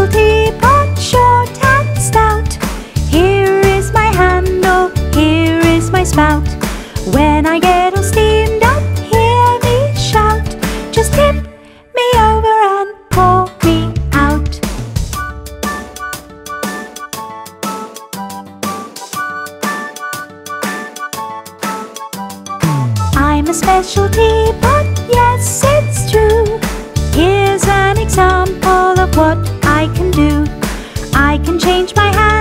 special teapot, short and stout. Here is my handle, here is my spout. When I get all steamed up, hear me shout. Just tip me over and pour me out. I'm a special teapot, yes, it's true. Here's an example of what I can do. I can change my hand